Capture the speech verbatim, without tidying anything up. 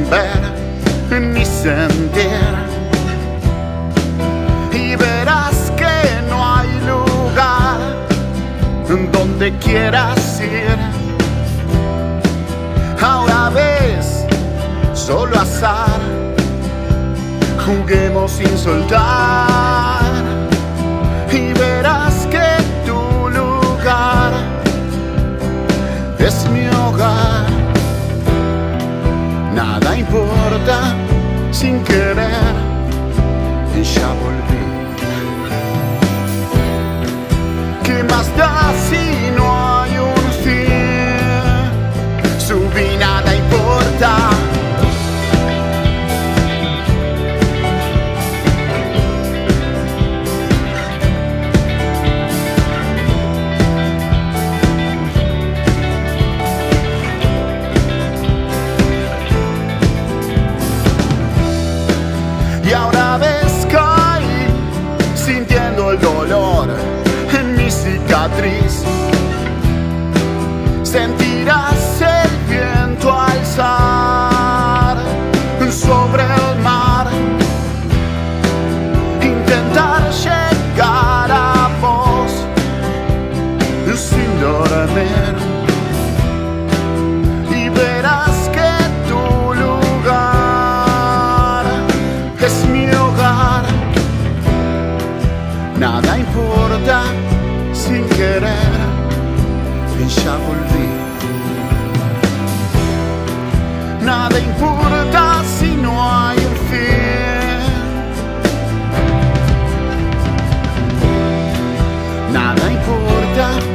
ver ni sentir, y verás que no hay lugar donde quieras ir. Ahora ves solo azar, juguemos sin soltar, y verás que tu lugar es mi hogar. Nada importa, sin querer ya volví. ¿Qué más da si no hay un fin? Subí, nada importa. Y ahora ves, caí sintiendo el dolor en mi cicatriz. Sentirás el viento alzar sobre el mar, intentar llegar a vos sin dormir, y verás que tu lugar es mi hogar. Nada importa, sin querer ya volví. Nada importa si no hay un fin. Nada importa,